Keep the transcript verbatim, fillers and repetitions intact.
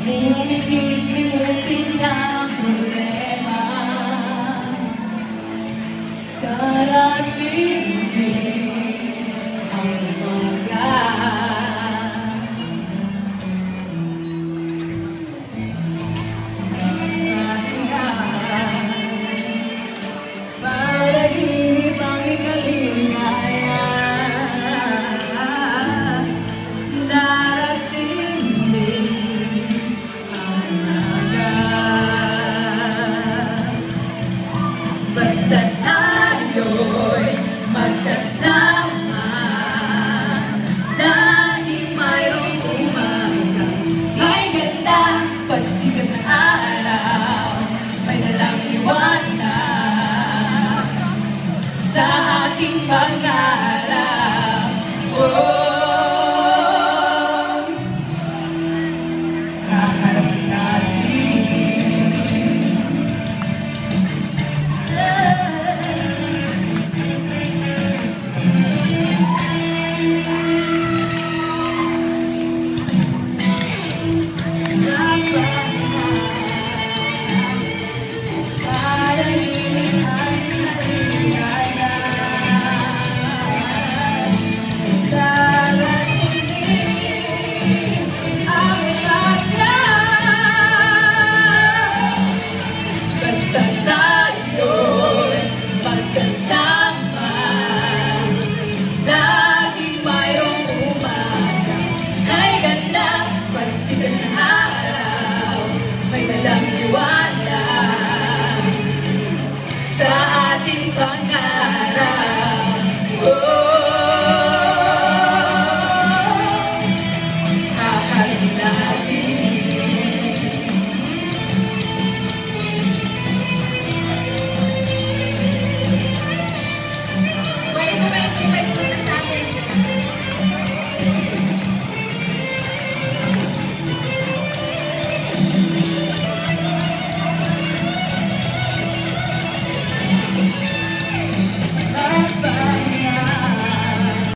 Ngunit limutin ng problema, darating din ang umaga. Panaginip ang ikaligaya, darating din ang umaga. Basta tayo'y magkasama, dahil mayroong umagang kay ganda. Pagsikat ng araw, may dalang liwanag sa ating pangarap. Oh, haharap natin. Basta tayo'y magkasama, laging mayroong umaga kay ganda. Pagsikat ng araw, may dalang liwanag sa ating pag